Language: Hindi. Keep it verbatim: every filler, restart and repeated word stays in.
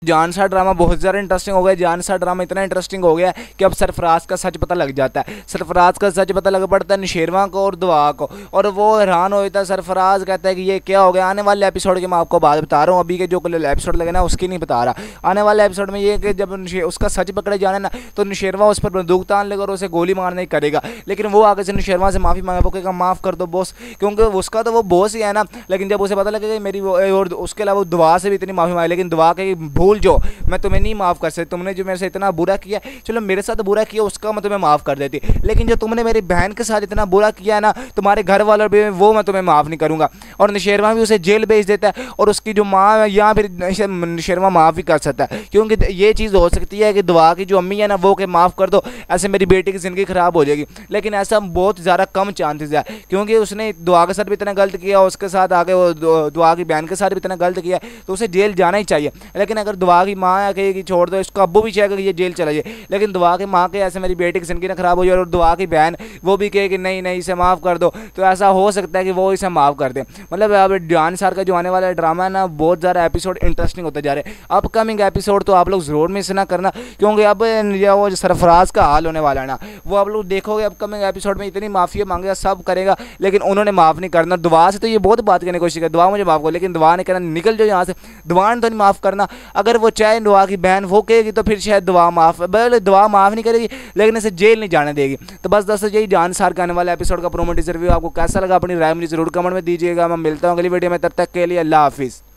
जान सा ड्रामा बहुत ज़्यादा इंटरेस्टिंग हो गया। जान सा ड्रामा इतना इंटरेस्टिंग हो गया कि अब सरफराज का सच पता लग जाता है। सरफराज का सच पता लग पड़ता है नौशेरवां को और दुआ को, और वो हैरान हो जाता है। सरफराज कहता है कि ये क्या हो गया। आने वाले एपिसोड के मैं आपको बात बता रहा हूँ, अभी के जो एपिसोड लगे ना उसकी नहीं बता रहा। आने वाले एपिसोड में ये कि जब उसका सच पकड़े जाने ना तो नौशेरवां उस पर बंदूक तान लेगा और उसे गोली मारने करेगा। लेकिन वो आगे से नौशेरवां से माफ़ी मांगे, वो कहेगा माफ़ कर दो बॉस, क्योंकि उसका तो वो बॉस ही है ना। लेकिन जब उसे पता लगेगा मेरी वो, और उसके अलावा दुआ से भी इतनी माफ़ी मांगी, लेकिन दुआ के भूल जो मैं तुम्हें नहीं माफ़ कर सकती, तुमने जो मेरे से इतना बुरा किया, चलो मेरे साथ बुरा किया उसका मैं तुम्हें माफ़ कर देती, लेकिन जो तुमने मेरी बहन के साथ इतना बुरा किया है ना, तुम्हारे घर वालों भी, वो मैं तुम्हें माफ़ नहीं करूँगा। और नौशेरवां भी उसे जेल भेज देता है, और उसकी जो माँ है या फिर नौशेरवां माफ़ भी कर सकता है, क्योंकि ये चीज़ हो सकती है कि दुआ की जो अम्मी है ना वो के माफ़ कर दो, ऐसे मेरी बेटी की ज़िंदगी ख़राब हो जाएगी। लेकिन ऐसा बहुत ज़्यादा कम चांसेस है, क्योंकि उसने दुआ के साथ भी इतना गलत किया, उसके साथ आगे वो दुआ की बहन के साथ भी इतना गलत किया, तो उसे जेल जाना ही चाहिए। लेकिन अगर दुआ की माँ कहेगी छोड़ दो इसको, अब्बू भी चाहेगा कि ये जेल चला जाए, लेकिन दुआ की माँ के ऐसे मेरी बेटी की ज़िंदगी ना ख़राब हो जाए, और दुआ की बहन वो भी कहे कि नहीं नहीं इसे माफ़ कर दो, तो ऐसा हो सकता है कि वो इसे माफ़ कर दे। मतलब अब जान सार का जो आने वाला ड्रामा है ना, बहुत ज़्यादा एपिसोड इंटरेस्टिंग होते जा रहे हैं। अपकमिंग एपिसोड तो आप लोग ज़रूर मिस ना करना, क्योंकि अब वो सरफराज का हाल होने वाला है ना, वो आप लोग देखोगे अपकमिंग एपिसोड में इतनी माफ़ी मांगेगा, सब करेगा, लेकिन उन्होंने माफ़ नहीं करना। दुआ से तो ये बहुत बात करने की कोशिश की, दुआ मुझे माफ़ करो, लेकिन दुआ ने कहना निकल जाओ यहाँ से, दुआ ने तो नहीं माफ़ करना। अगर वो चाहे दुआ की बहन वो कहेगी तो फिर शायद दुआ माफ़, बोले दुआ माफ़ नहीं करेगी, लेकिन इसे जेल नहीं जाने देगी। तो बस दोस्तों यही जान सार के आने वाला एपिसोड का प्रोमो टीजर रिव्यू आपको कैसा लगा, अपनी राय मुझे जरूर कमेंट में दीजिएगा। मैं मिलता हूँ अगली वीडियो में, तब तक के लिए अल्लाह हाफिज़।